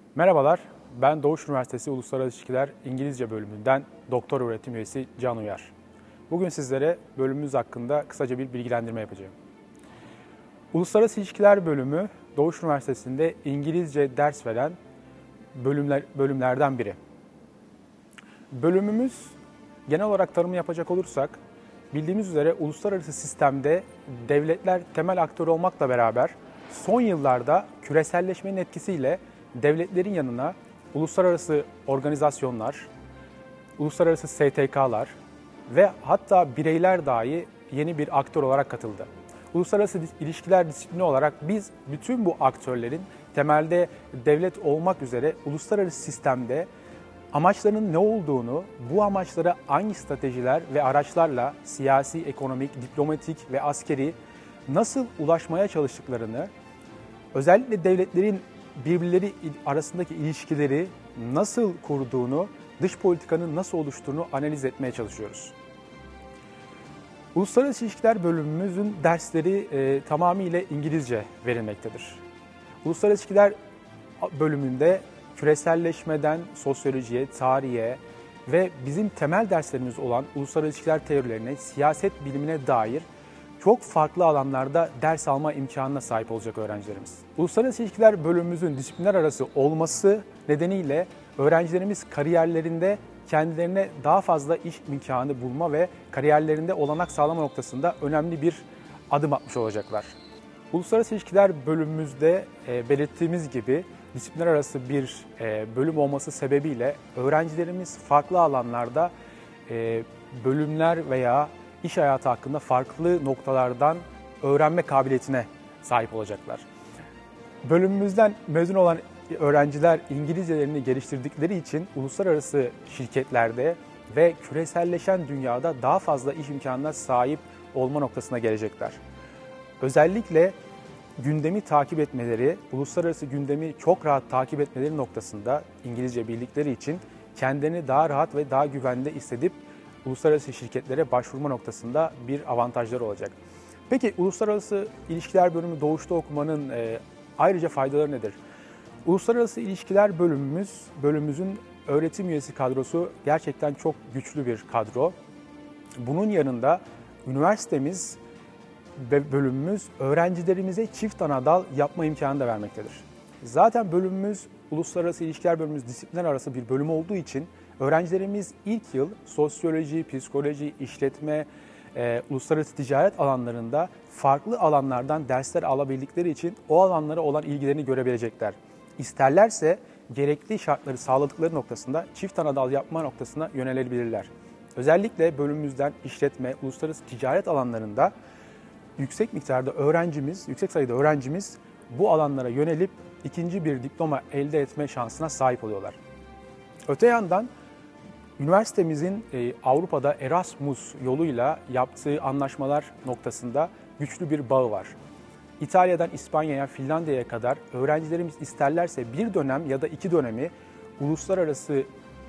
Merhabalar, ben Doğuş Üniversitesi Uluslararası İlişkiler İngilizce bölümünden doktor öğretim üyesi Can Uyar. Bugün sizlere bölümümüz hakkında kısaca bir bilgilendirme yapacağım. Uluslararası İlişkiler bölümü Doğuş Üniversitesi'nde İngilizce ders veren bölümlerden biri. Bölümümüz genel olarak tanımı yapacak olursak, bildiğimiz üzere uluslararası sistemde devletler temel aktör olmakla beraber son yıllarda küreselleşmenin etkisiyle devletlerin yanına uluslararası organizasyonlar, uluslararası STK'lar ve hatta bireyler dahi yeni bir aktör olarak katıldı. Uluslararası ilişkiler disiplini olarak biz bütün bu aktörlerin temelde devlet olmak üzere uluslararası sistemde amaçlarının ne olduğunu, bu amaçlara hangi stratejiler ve araçlarla siyasi, ekonomik, diplomatik ve askeri nasıl ulaşmaya çalıştıklarını, özellikle devletlerin birbirleri arasındaki ilişkileri nasıl kurduğunu, dış politikanın nasıl oluştuğunu analiz etmeye çalışıyoruz. Uluslararası İlişkiler bölümümüzün dersleri tamamıyla İngilizce verilmektedir. Uluslararası İlişkiler bölümünde küreselleşmeden sosyolojiye, tarihe ve bizim temel derslerimiz olan uluslararası ilişkiler teorilerine, siyaset bilimine dair çok farklı alanlarda ders alma imkanına sahip olacak öğrencilerimiz. Uluslararası İlişkiler bölümümüzün disiplinler arası olması nedeniyle öğrencilerimiz kariyerlerinde kendilerine daha fazla iş imkanı bulma ve kariyerlerinde olanak sağlama noktasında önemli bir adım atmış olacaklar. Uluslararası İlişkiler bölümümüzde belirttiğimiz gibi disiplinler arası bir bölüm olması sebebiyle öğrencilerimiz farklı alanlarda bölümler veya iş hayatı hakkında farklı noktalardan öğrenme kabiliyetine sahip olacaklar. Bölümümüzden mezun olan öğrenciler İngilizcelerini geliştirdikleri için uluslararası şirketlerde ve küreselleşen dünyada daha fazla iş imkanına sahip olma noktasına gelecekler. Özellikle gündemi takip etmeleri, uluslararası gündemi çok rahat takip etmeleri noktasında İngilizce bildikleri için kendilerini daha rahat ve daha güvende hissedip uluslararası şirketlere başvurma noktasında bir avantajları olacak. Peki uluslararası ilişkiler bölümü doğuşta okumanın ayrıca faydaları nedir? Uluslararası ilişkiler bölümümüzün öğretim üyesi kadrosu gerçekten çok güçlü bir kadro. Bunun yanında üniversitemiz ve bölümümüz öğrencilerimize çift ana dal yapma imkanı da vermektedir. Zaten bölümümüz uluslararası ilişkiler bölümümüz disiplinler arası bir bölüm olduğu için öğrencilerimiz ilk yıl sosyoloji, psikoloji, işletme, uluslararası ticaret alanlarında farklı alanlardan dersler alabildikleri için o alanlara olan ilgilerini görebilecekler. İsterlerse gerekli şartları sağladıkları noktasında çift ana dal yapma noktasına yönelebilirler. Özellikle bölümümüzden işletme, uluslararası ticaret alanlarında yüksek sayıda öğrencimiz bu alanlara yönelip ikinci bir diploma elde etme şansına sahip oluyorlar. Öte yandan üniversitemizin Avrupa'da Erasmus yoluyla yaptığı anlaşmalar noktasında güçlü bir bağı var. İtalya'dan İspanya'ya, Finlandiya'ya kadar öğrencilerimiz isterlerse bir dönem ya da iki dönemi uluslararası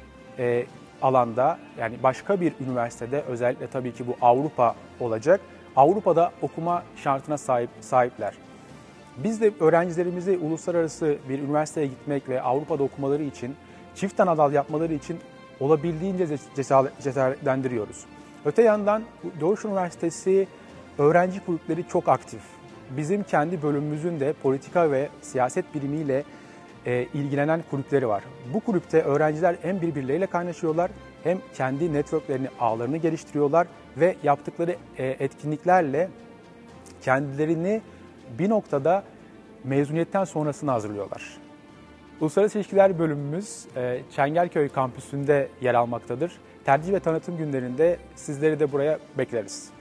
alanda, yani başka bir üniversitede, özellikle tabii ki bu Avrupa olacak, Avrupa'da okuma şartına sahipler. Biz de öğrencilerimizi uluslararası bir üniversiteye gitmek ve Avrupa'da okumaları için, çift ana dal yapmaları için olabildiğince cesaretlendiriyoruz. Öte yandan Doğuş Üniversitesi öğrenci kulüpleri çok aktif. Bizim kendi bölümümüzün de politika ve siyaset bilimiyle ilgilenen kulüpleri var. Bu kulüpte öğrenciler hem birbirleriyle kaynaşıyorlar, hem kendi networklerini, ağlarını geliştiriyorlar ve yaptıkları etkinliklerle kendilerini bir noktada mezuniyetten sonrasını hazırlıyorlar. Uluslararası İlişkiler bölümümüz Çengelköy kampüsünde yer almaktadır. Tercih ve tanıtım günlerinde sizleri de buraya bekleriz.